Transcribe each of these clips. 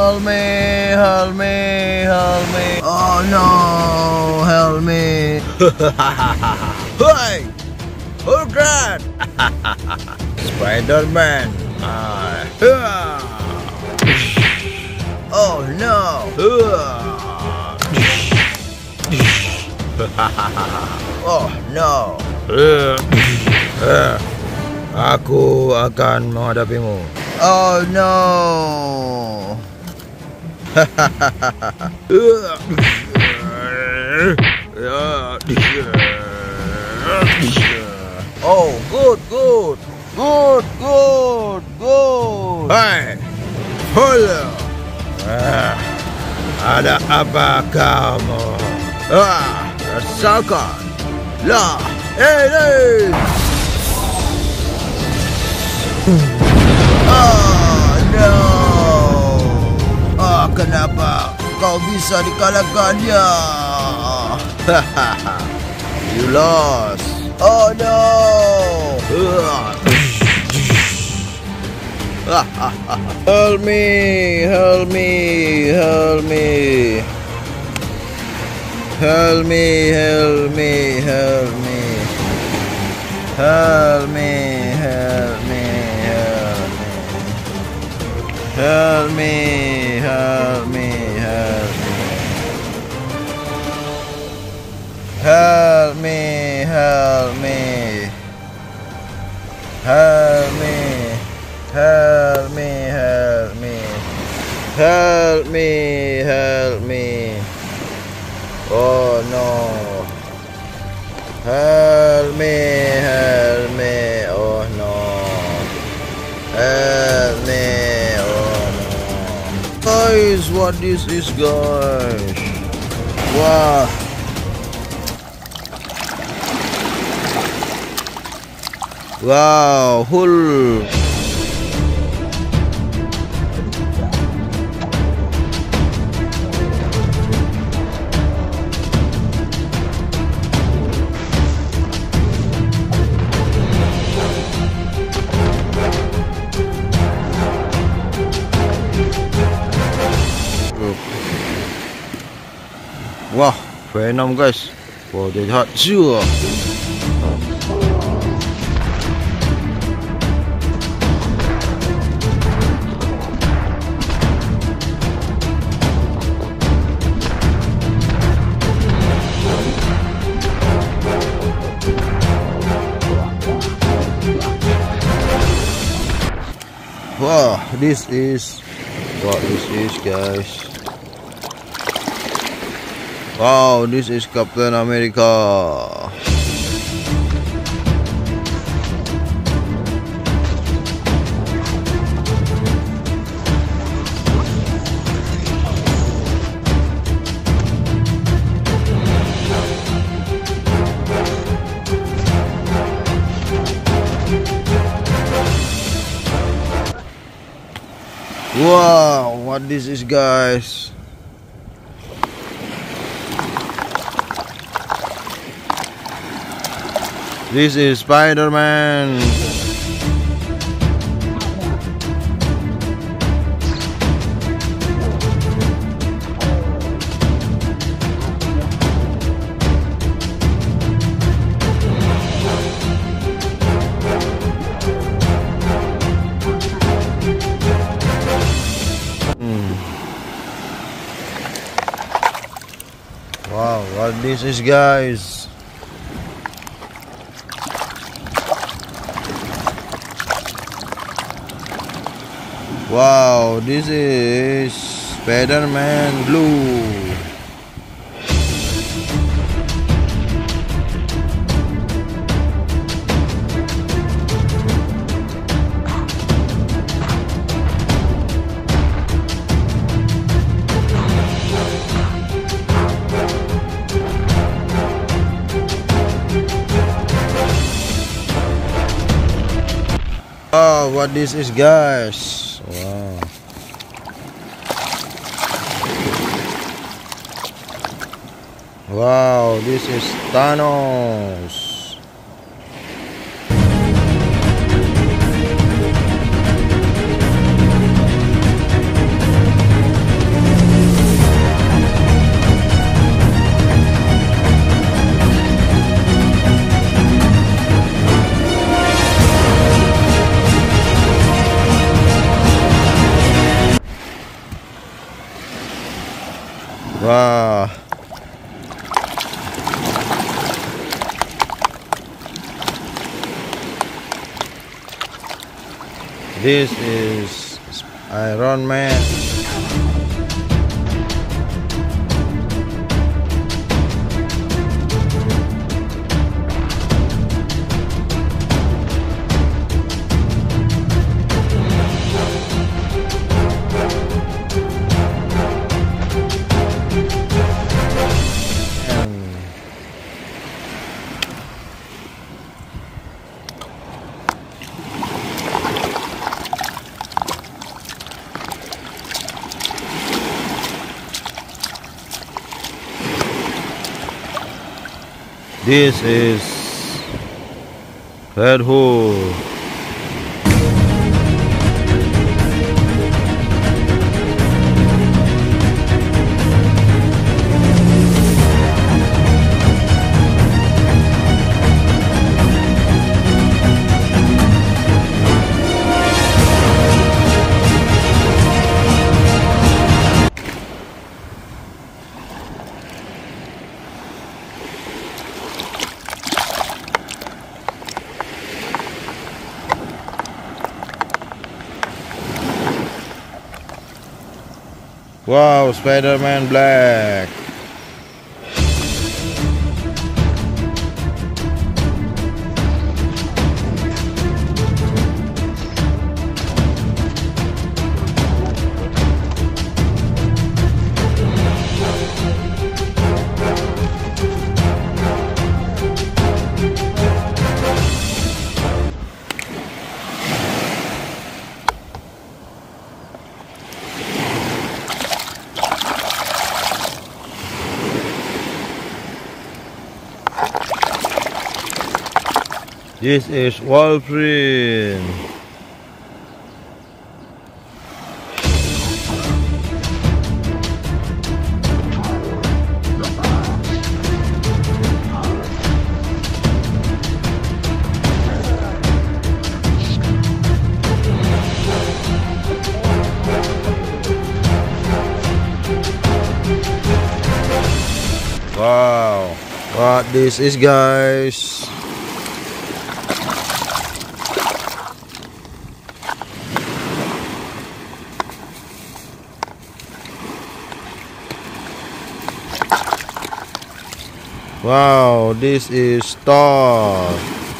help me, help me, help me. Oh no, help me. Hey, oh God. Spider-Man. Oh no. Oh no. Aku akan menghadapimu. Oh no. Oh, good. Hai, halo. Ada apa kamu? Rasakan. Lah, hey. Oh no. Kenapa kau bisa dikalahkannya? You lost. Oh no. Help me, help me, help me. Help me, help me, help me. Help me, help me, help me. Help me, help me, help me. Help me, help me. Help me, help me, help me. Help me, help me. Oh no. Help me, help me. Oh no. Help me. Oh no. Guys, what this is, guys? Wah. Wow, Hulk. Wah, Venom guys. Wow, dia jahat juga. Wow, this is what this is, guys. Wow, this is Captain America. Wow, what this is, guys. This is Spider-Man. Wow, what this is, guys. Wow, this is Spider-Man Blue. Oh, what this is, guys. Wow. Wow, this is Thanos. Wow. This is Iron Man. This is Red Hood. Wow, Spider-Man Black. This is Wolverine. Wow, what this is, guys. Wow, this is Thor.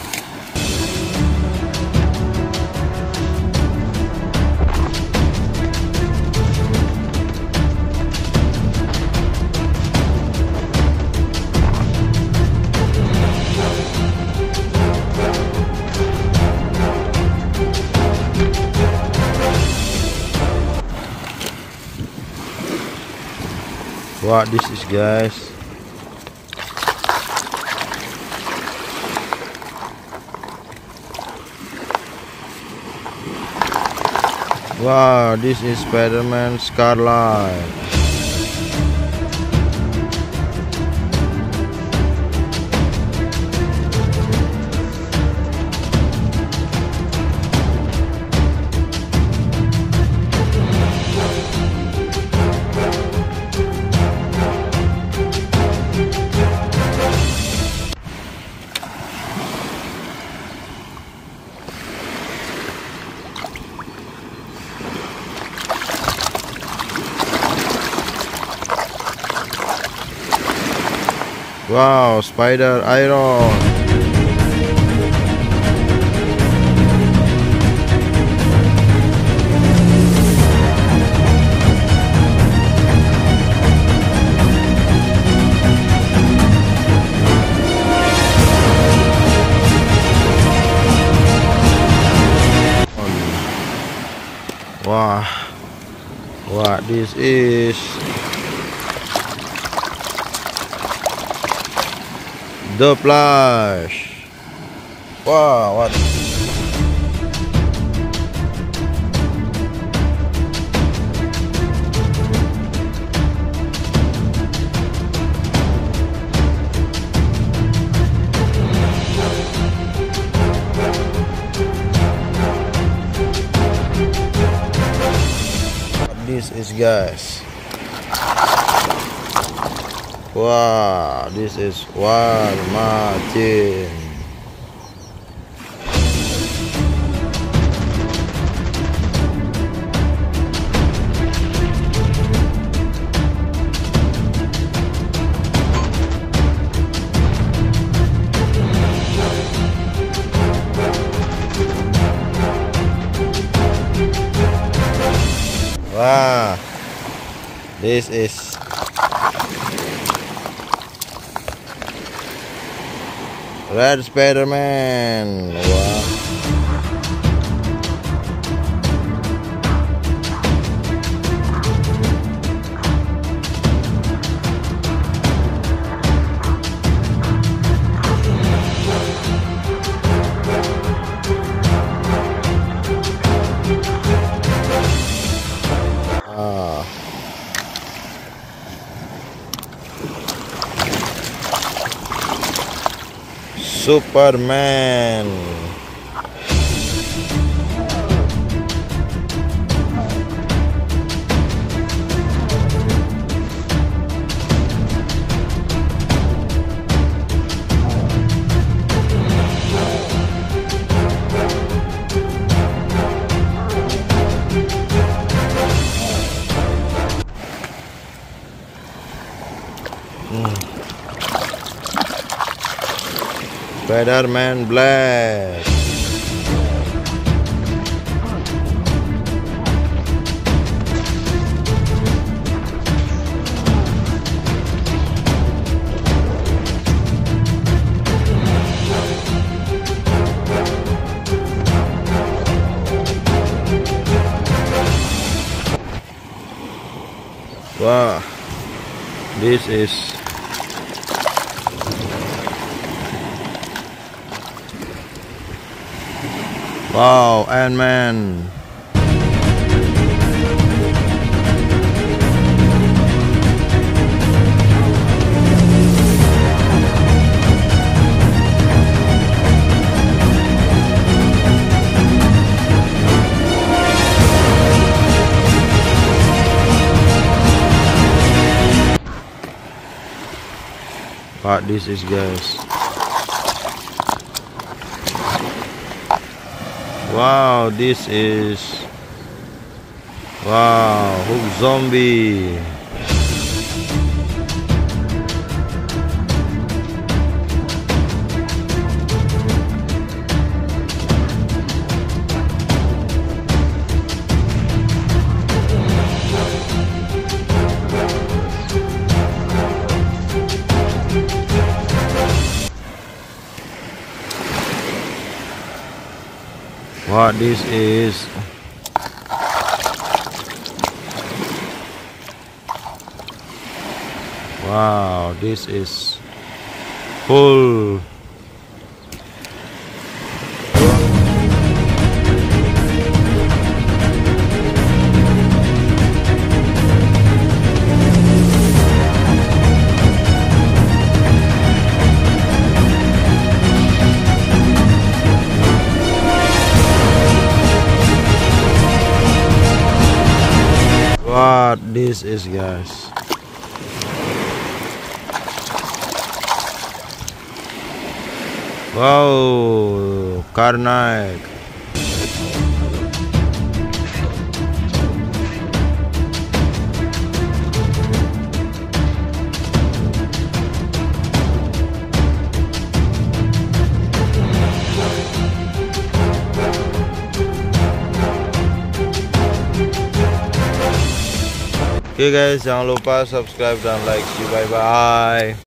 What this is, guys. Wow, this is Spider-Man Scarlet. Wow, Spider Iron. Wow, what this is? The Flash. Wow, what? This is, guys. Wow, this is War Machine. Wow, this is Red Spider-Man. Wow. Superman. Spider-Man Black. Wow, this is wow, Ant-Man. What this is, guys? Wow, this is wow, Hulk zombie. What this is? Wow, this is full. What this is, guys? Wow, Karnak. Oke guys, jangan lupa subscribe dan like. Bye bye.